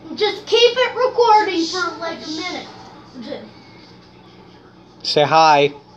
Just keep it recording for like a minute. Say hi.